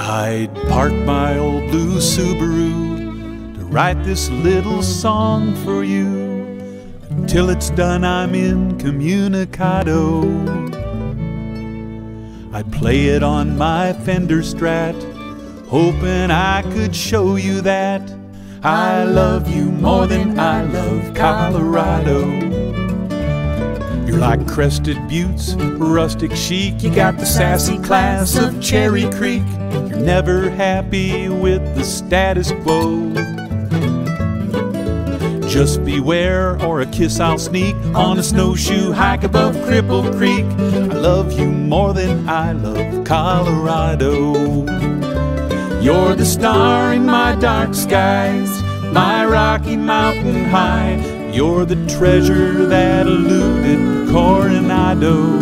I'd park my old blue Subaru to write this little song for you. Until it's done, I'm incommunicado. I'd play it on my Fender Strat, hoping I could show you that I love you more than I love Colorado. You're like crested buttes, rustic chic. You got the sassy class of Cherry Creek. You're never happy with the status quo. Just beware, or a kiss I'll sneak on a snowshoe hike above Cripple Creek. I love you more than I love Colorado. You're the star in my dark skies, my Rocky Mountain high. You're the treasure that eluded Coronado.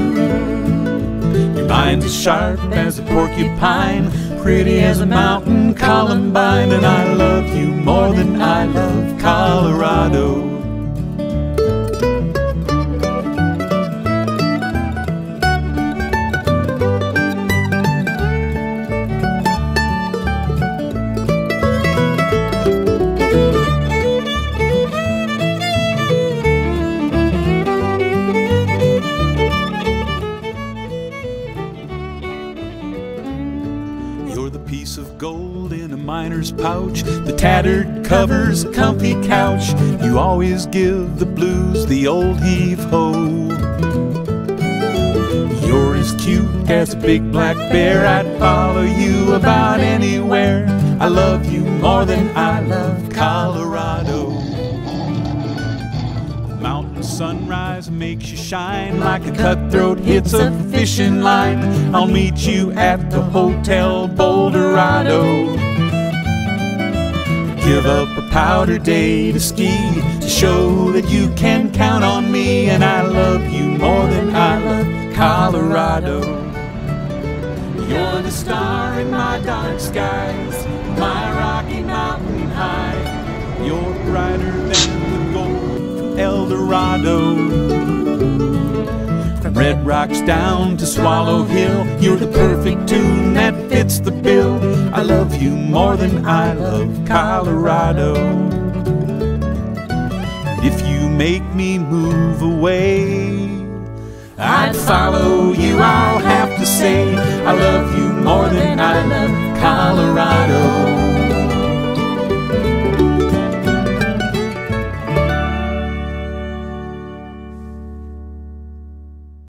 Your mind's as sharp as a porcupine, pretty as a mountain columbine, and I love you more than I love Colorado. You're the piece of gold in a miner's pouch, the tattered covers, a comfy couch. You always give the blues the old heave-ho. You're as cute as a big black bear, I'd follow you about anywhere. I love you more than I love Colorado. The mountain sunrise makes you shine like a cutthroat hits a fishing line. I'll meet you at the Hotel Boulderado. Give up a powder day to ski, to show that you can count on me. And I love you more than I love Colorado. You're the star in my dark skies, my Rocky Mountain high. You're brighter than the gold from El Dorado. From Red Rocks down to Swallow Hill, you're the perfect tune that fits the bill. I love you more than I love Colorado. If you make me move away, I'd follow you, I'll have to say. I love you more than I love Colorado.